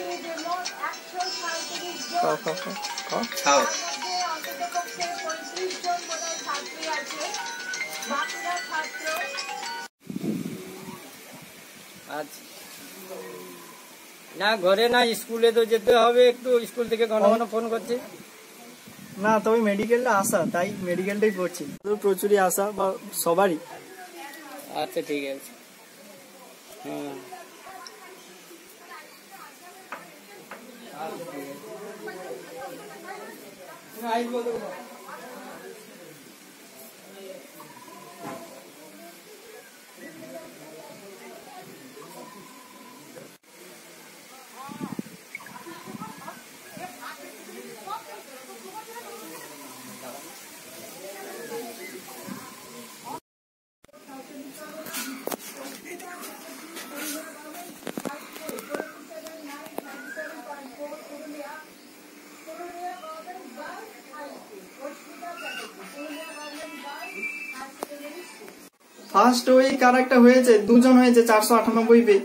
না ঘরে না স্কুলে তো যেতে হবে, একটু স্কুল থেকে ঘন ঘন ফোন করছে। না তবে মেডিকেলটা আসা, তাই মেডিকেলটাই পড়ছি। প্রচুরই আসা বা সবারই। আচ্ছা ঠিক আছে। হ্যাঁ ফার্স্ট ওই কার একটা হয়েছে, দুজন হয়েছে 498 পেয়ে।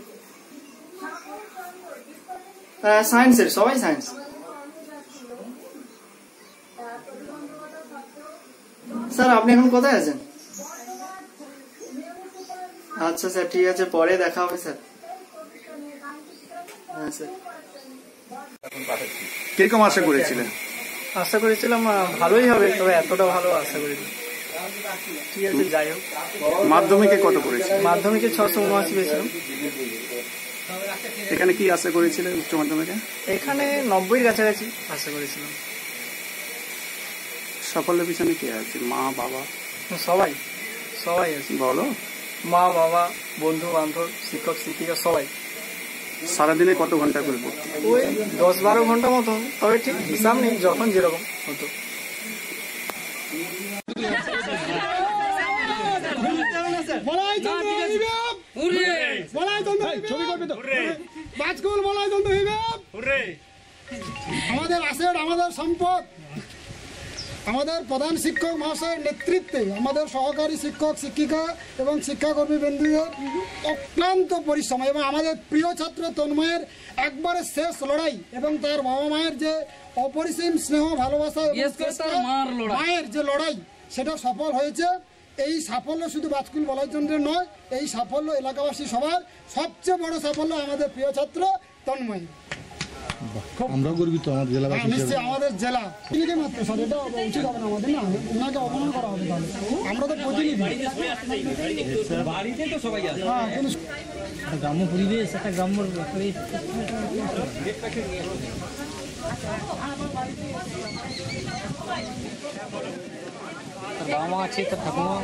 সায়েন্সের, সবাই সায়েন্স। স্যার আপনি এখন কোথায় আছেন? আচ্ছা স্যার ঠিক আছে, পরে দেখা হবে স্যার। হ্যাঁ স্যার। কিরকম আশা করেছিলেন? আশা করেছিলাম ভালোই হবে, তবে এতটা ভালো আশা করিনি। ঠিক আছে যাই হোক। মাধ্যমিকে কত করেছিলেন? মাধ্যমিকে 679 পেয়েছিলাম। এখানে কি আশা করেছিলেন উচ্চ মাধ্যমিকে? এখানে 90-এর কাছাকাছি আশা করেছিলাম। সাফল্যের পিছনে কে আছে? মা বাবা? সবাই সবাই আছে। বলো। মা বাবা, বন্ধু বান্ধব, শিক্ষক শিক্ষিকা সবাই। সারাদিনে কত ঘন্টা করে পড়তে? ওই 10-12 ঘন্টা মতো, তবে ঠিক হিসাব নেই, যখন যেরকম হতো। আমাদের আসের, আমাদের সম্পদ, আমাদের প্রধান শিক্ষক মহাশয়ের নেতৃত্বে আমাদের সহকারী শিক্ষক শিক্ষিকা এবং শিক্ষাকর্মী বৃন্দদের অক্লান্ত পরিশ্রম এবং আমাদের প্রিয় ছাত্র তন্ময়ের একবারে শেষ লড়াই এবং তার বাবা মায়ের যে অপরিসীম স্নেহ ভালোবাসা, মায়ের যে লড়াই, সেটা সফল হয়েছে। এই সাফল্য শুধু বাজকুল বলাইচন্দ্রের নয়, এই সাফল্য এলাকাবাসী সবার। সবচেয়ে বড় সাফল্য আমাদের প্রিয় ছাত্র তন্ময়। আমরা গর্বিত আমাদের জেলাবাসী। নিশ্চয়ই আমাদের জেলা মাত্র স্যার, এটা উচিত হবে না আমাদের, না ওনাকে অপমান করা হবে। তাহলে আমরা তো প্রতিনিধি, বাড়িতে তো সবাই আছে। হ্যাঁ কিন্তু গ্রাম্য পরিবেশ, একটা গ্রাম্য বাবা মা আছে, তো ঠাকুমা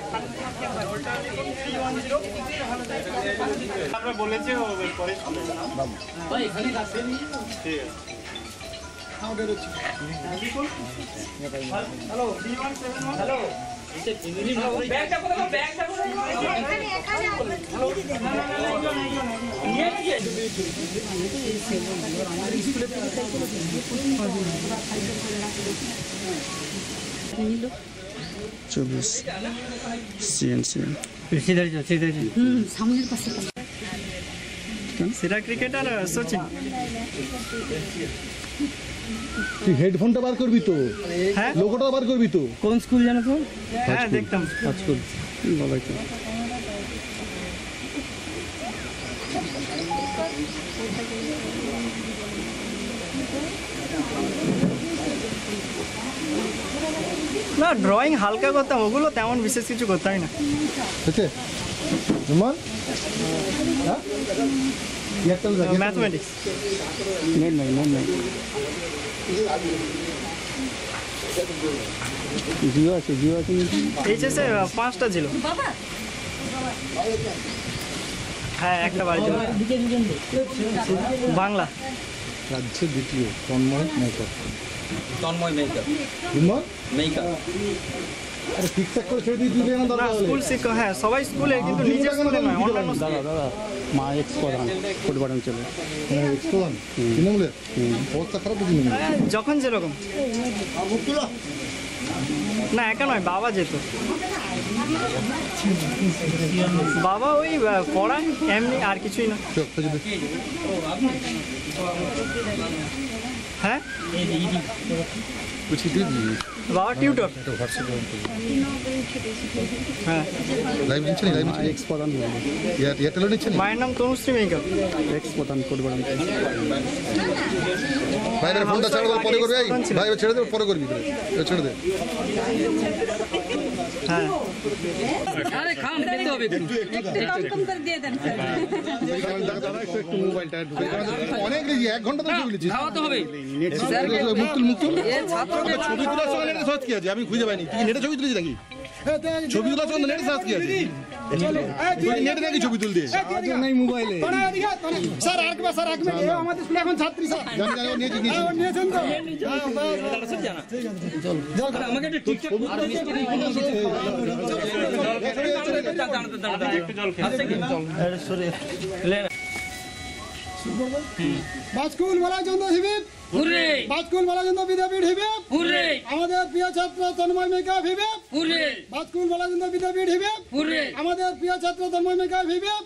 আমরা বলেছি পরে ঠিক আছে। হ্যালো হ্যালো সামনের পাশে সেরা ক্রিকেটার সচিন। তুই হেডফোনটা বার করবি তো? হ্যাঁ লোগোটা বার করবি তো? কোন স্কুল জানো তো? হ্যাঁ দেখতাম। স্কুল বাবা কি না, ড্রয়িং হালকা করতাম, ওগুলো তেমন বিশেষ কিছু করতামই না। ওকে রুমান হ্যাঁ ম্যাথমেটিক্স। জিও আছে, জিও আছে। এইচএসে 5টা ছিল। হ্যাঁ একটা বাড়িতে। বাংলা রাজ্যের দ্বিতীয় Tanmoy makeup. Tanmoy makeup makeup আরে ঠিকঠাক করে ছেড়ে দিবি না দাদা? স্কুল শিক্ষক, হ্যাঁ সবাই স্কুলে, কিন্তু নিজের স্কুলে নয়, অন্যান্য দাদা দাদা মা এক্স প্রধান ফুটবল চলে। এক্স প্রধান তৃণমূলের অবস্থা খারাপ হচ্ছে যখন যেরকম। না একা নয়, বাবা যেত। বাবা ওই পড়ায় এমনি, আর কিছুই না। হ্যাঁ, বাবা টিউটর। হ্যাঁ, মায়ের নাম তনুশ্রী মেকার। এক্স প্রধান কোটবাড়ান। ফোনটা ছাড়ো, পরে করবি। ভাই ছেড়ে দে, পরে করবি, ছেড়ে দে। হ্যাঁ, অনেক 1 ঘন্টা তো বলেছি ছবি তোলার সঙ্গে নেটে সার্চ কি আছে? আমি খুঁজে পাইনি। তুই নেটে ছবি তুলেছি নাকি? ছবি তোলার সঙ্গে নেটে সার্চ কি আছে? নেটে নাকি ছবি তুলতে মোবাইলে? স্যার একবার, স্যার এক মিনিট, আমাদের স্কুলে এখন ছাত্রী স্যার নিয়েছেন তো? বাজকুল বালাচন্দ্র হিবিব, বাজকুল বালাচন্দ্র বিদ্যাপীঠ হিবিব, আমাদের প্রিয় ছাত্র তন্ময় মেকা হিবিব, বাজকুল বালাচন্দ্র বিদ্যাপীঠ হিবিব, আমাদের প্রিয় ছাত্র তন্ময় মেকা হিবিব।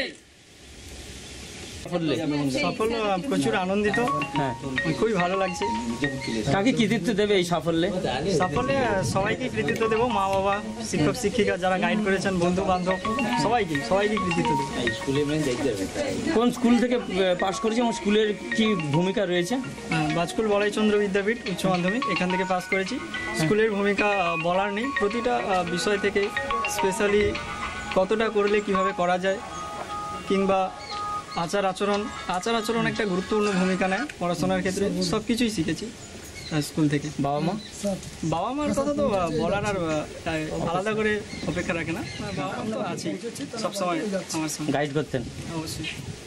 সাফল্য প্রচুর আনন্দিত। হ্যাঁ, খুবই ভালো লাগছে। কাকে কৃতিত্ব দেবে এই সাফল্যে? সাফল্যে সবাইকে কৃতিত্ব দেবো, মা বাবা, শিক্ষক শিক্ষিকা যারা গাইড করেছেন, বন্ধু বান্ধব, সবাইকে কৃতিত্ব দেবো। কোন স্কুল থেকে পাশ করেছে এবং স্কুলের কি ভূমিকা রয়েছে? বাজকুল বলাইচন্দ্র বিদ্যাপীঠ উচ্চ মাধ্যমিক, এখান থেকে পাস করেছি। স্কুলের ভূমিকা বলার নেই, প্রতিটা বিষয় থেকে স্পেশালি কতটা করলে কিভাবে করা যায়, কিংবা আচার আচরণ একটা গুরুত্বপূর্ণ ভূমিকা নেয় পড়াশোনার ক্ষেত্রে। সব কিছুই শিখেছি স্কুল থেকে। বাবা মার কথা তো বলার আর আলাদা করে অপেক্ষা রাখে না, বাবা মা তো আছেই সবসময় আমার সঙ্গে গাইড করতেন অবশ্যই।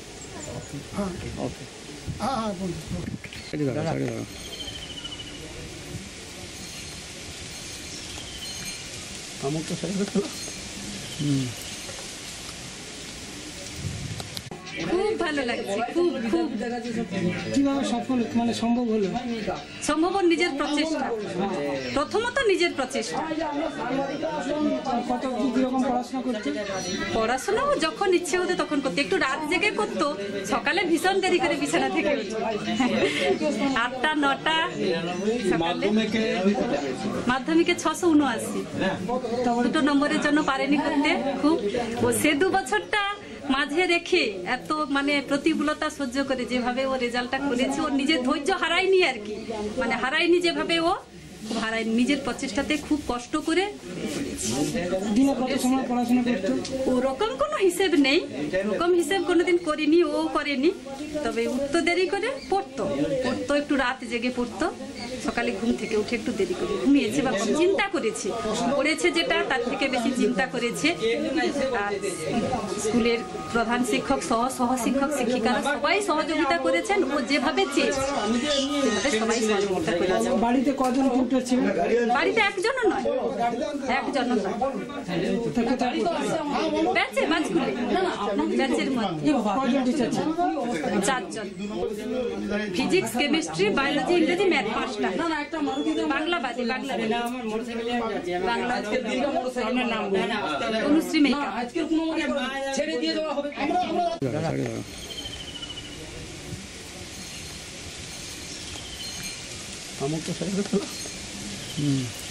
খুব ভালো লাগছে, খুব খুব। কিভাবে সফল মানে সম্ভব হলো? সম্ভব নিজের প্রচেষ্টা, প্রথমত নিজের প্রচেষ্টা। কত কিরকম পড়াশোনা করতে? পড়াশোনাও যখন ইচ্ছে হতো তখন করতে, একটু রাত জেগে করতো, সকালে ভীষণ দেরি করে বিছানা থেকে উঠতো, 8টা 9টা সকালে। মাধ্যমিকে 679, 2 নম্বরের জন্য পারেনি করতে খুব। ও সে 2 বছরটা মাঝে রেখে এত মানে প্রতিকূলতা সহ্য করে যেভাবে ও রেজাল্টটা করেছে, ওর নিজের ধৈর্য হারায়নি আর কি, মানে হারায়নি যেভাবে ও হারায়নি, নিজের প্রচেষ্টাতে খুব কষ্ট করে ওরকম কোনো হিসেব নেই, ওরকম হিসেব কোনোদিন করিনি, ও করেনি। তবে উঠতো দেরি করে, পড়তো একটু রাত জেগে পড়তো, সকালে ঘুম থেকে উঠে একটু দেরি করে ঘুমিয়েছে বা চিন্তা করেছে, পড়েছে যেটা তার থেকে বেশি চিন্তা করেছে। আর স্কুলের প্রধান শিক্ষক সহ শিক্ষক শিক্ষিকারা সবাই সহযোগিতা করেছেন, ও যেভাবে চেয়েছে সবাই সহযোগিতা করেছে। বাড়িতে কজন টিউটর ছিল? বাড়িতে একজনও নয়। ব্যাচে বাজকুলে ব্যাচের মধ্যে 4 জন। ফিজিক্স, কেমিস্ট্রি, বায়োলজি, ইংরেজি, ম্যাথ 5টা। বাংলা বাদে, বাংলা তনুশ্রী মেকা। ছেড়ে দিয়ে দেওয়া হবে। আমার তো